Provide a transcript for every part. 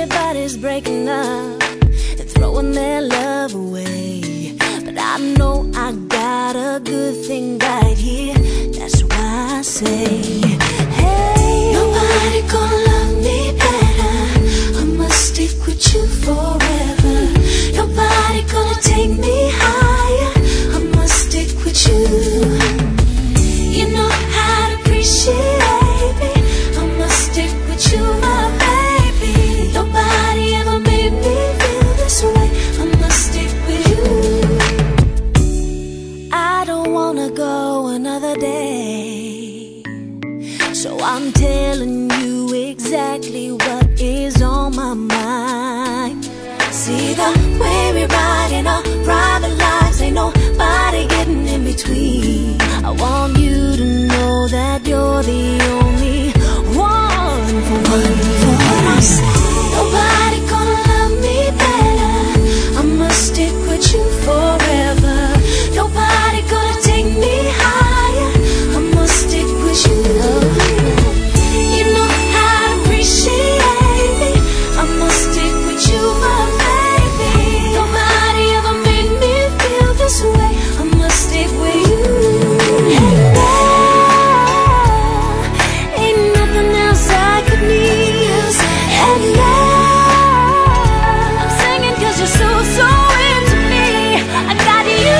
everybody's breaking up and throwing their love away, but I know I got a good thing right here. That's why I say, hey, nobody gonna love me better. I must stick with you forever. Nobody gonna take me higher. I must stick with you. You know how to appreciate me. I must stick with you, my baby. Nobody ever made me feel this way. I must stick with you. I don't wanna go another day, so I'm telling you exactly what is on my mind. See the way we're riding our private lives, ain't nobody getting in between. I want you to know that you're the only one for what I say. Nobody gonna love me better. I must stick with you forever. Nobody gonna take me higher. I must stick with you. You know how to appreciate me. I must stick with you, my baby. Nobody ever made me feel this way. I must stick with you. Ain't nothing else I could need. And love, I'm singing 'cause you're so into me. I got you.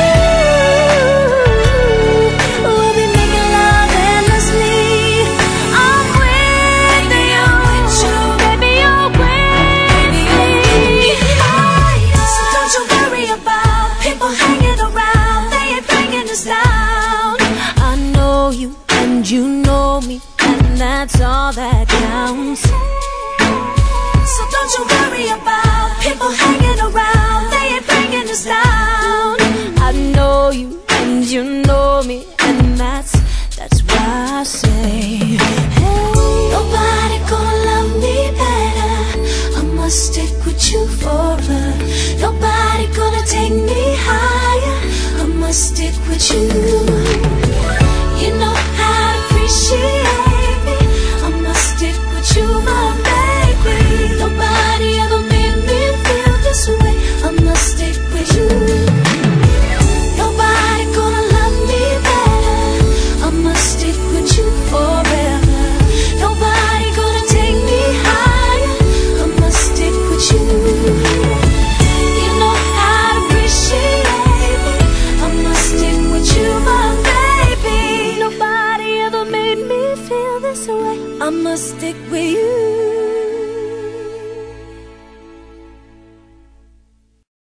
We'll be making love endlessly. I'm with you, baby, you're with me. So don't you worry about people hanging around. They ain't bringing us down. I know you and you know me, and that's all that counts. So don't you worry about people hanging around. They ain't bringing us down. I know you and you know me, and that's why I say, hey, nobody gonna love me better. I must stick with you forever. Nobody gonna take me higher. I must stick with you. You know how to appreciate me. I must stick with you, my baby. Nobody ever made me feel this way. I must stick with you. Nobody gonna love me better. I must stick with you forever. Nobody gonna take me higher. I must stick with you. You know how to appreciate me. I must stick with you, my baby. Nobody ever made me feel this way. I must stick with you.